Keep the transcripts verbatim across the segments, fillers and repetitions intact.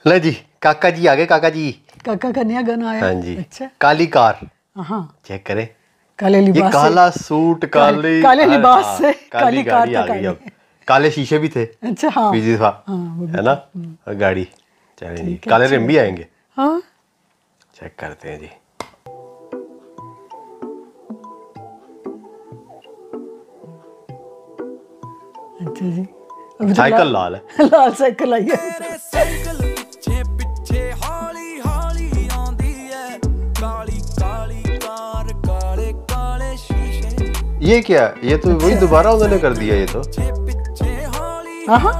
ले जी काका जी आ गए। काका जी काका का नया गाना आया। हाँ जी। अच्छा काली कार हाँ चेक करें। काले लिबास ये काला सूट काली काले लिबास हाँ, से काली गाड़ी आ गई। अब काले शीशे भी थे। अच्छा हाँ पीछे था हाँ, है ना और गाड़ी। चलें जी काले रिम भी आएंगे। हाँ चेक करते हैं जी। अच्छा जी अभी साइकिल लाल है। लाल साइकिल आई है। ये क्या ये तो वही दोबारा उन्होंने कर दिया। ये तो हाँ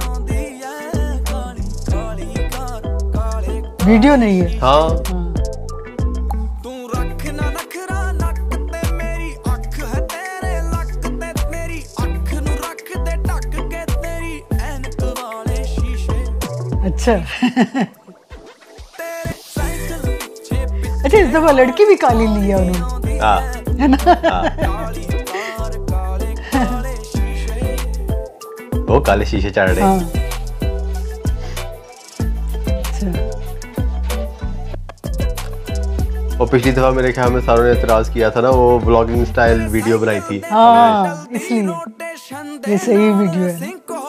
वीडियो नहीं है। हाँ अच्छा अच्छा इस दफा लड़की भी काली ली है उन्होंने। हाँ है ना वो काले शीशे चढ़ रहे। हाँ। अच्छा और पिछली दफा मेरे ख्याल में सारों ने एतराज किया था ना वो व्लॉगिंग स्टाइल वीडियो बनाई थी। हाँ इसलिए ये सही वीडियो है।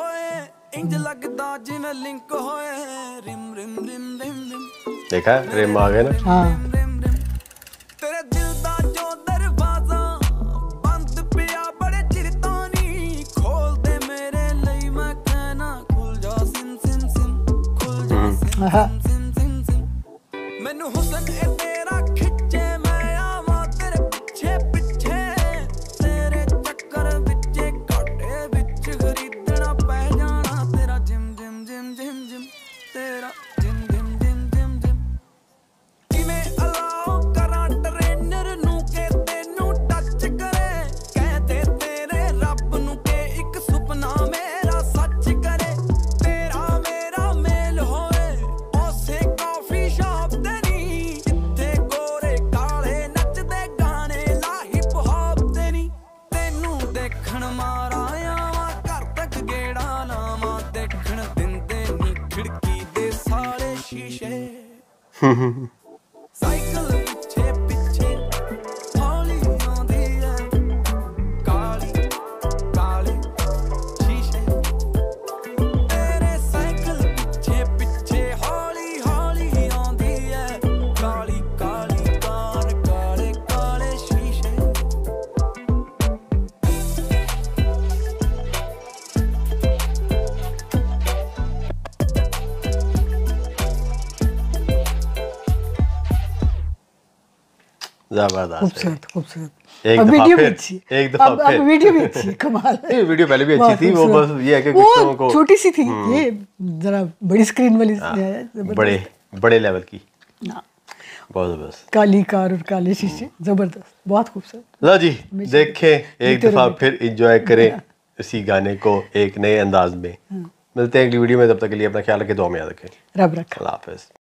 देखा रिम आ गए ना। हाँ हाँ साइकिल पीछे पीछे हौली आंदी है काली काली शीशे तेरे साइकिल पीछे पीछे हौली हौली आंदी है काली काली कार काले काले शीशे। जबरदस्त खूबसूरत खूबसूरत। एक अब दफा वीडियो भी फिर अच्छी एक दफा अब, फिर अब वीडियो भी अच्छी है, कमाल है। ये वीडियो पहले भी अच्छी थी वो बस ये है कि कुछ लोगों को छोटी सी थी ये जरा बड़ी स्क्रीन वाली बड़े बड़े लेवल की बहुत जबरदस्त काली कार और काले शीशे जबरदस्त बहुत खूबसूरत। लो जी देखें एक दफा फिर एंजॉय करें इसी गाने को एक नए अंदाज में। मिलते हैं अगली वीडियो में तब तक के लिए अपना ख्याल रखें दुआ में याद रखें। रब रखा। अल्लाह हाफिज़।